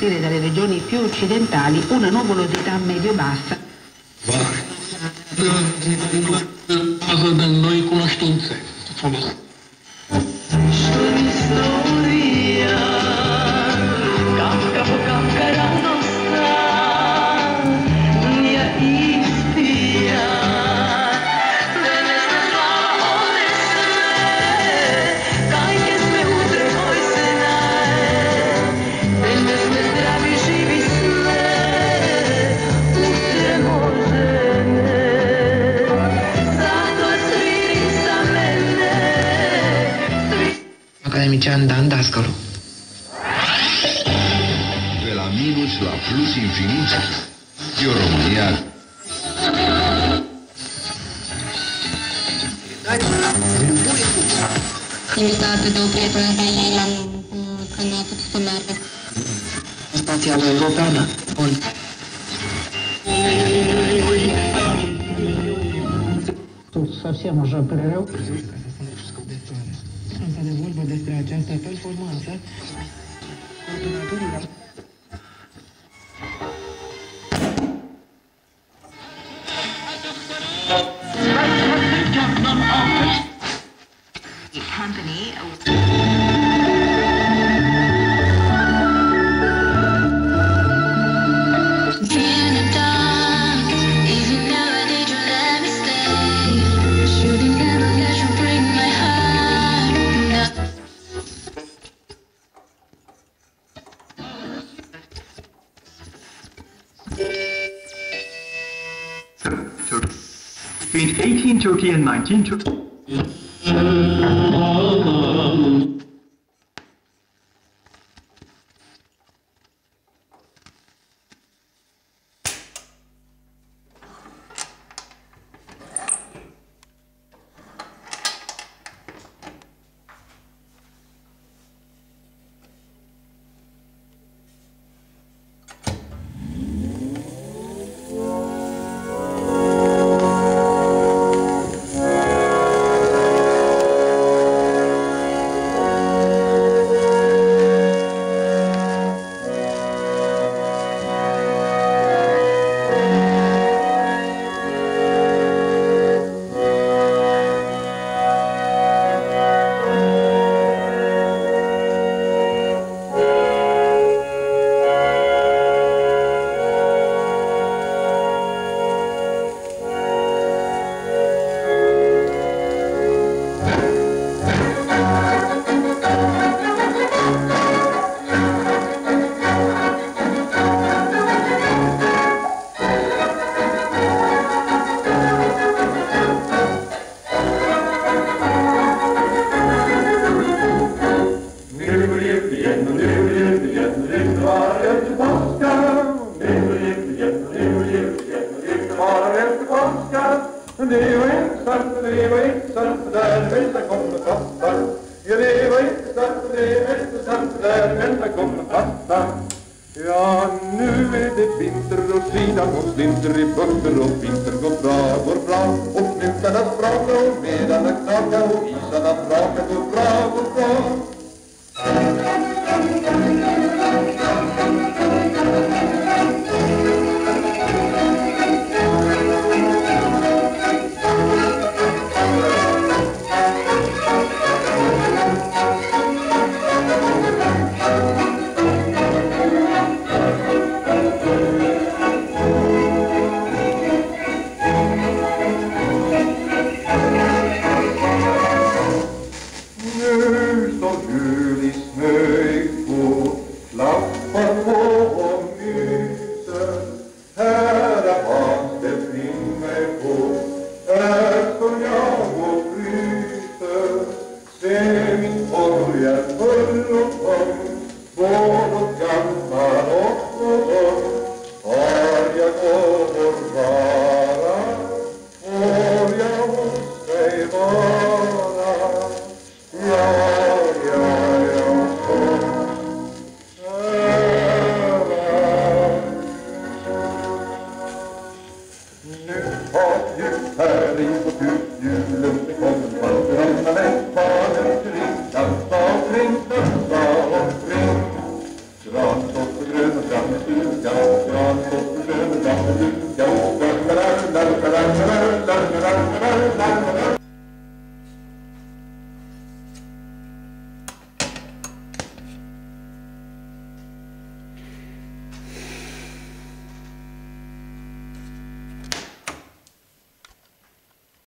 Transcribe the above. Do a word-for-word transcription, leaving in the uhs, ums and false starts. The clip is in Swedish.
partire dalle regioni più occidentali una nuvolosità medio-bassa. Bază de noi cunoștințe. Folos. Academician Dan Dascălu. De la minus la plus infinit, e o România. Invitată de o prietenă de ei la că nu a putut să meargă. Spațială europeană. Bun. Совсем уже перерыв. De vorbă despre această performanță, coordonatorul Between eighteen Turkey and nineteen Turkey. Ja, nu är det vinter och sidan och slinter i bukter och vinter går bra, går bra. Och knutarna sprakar och medarna knakar och isarna brakar, går bra, går bra. Nu har ju här in på husjulen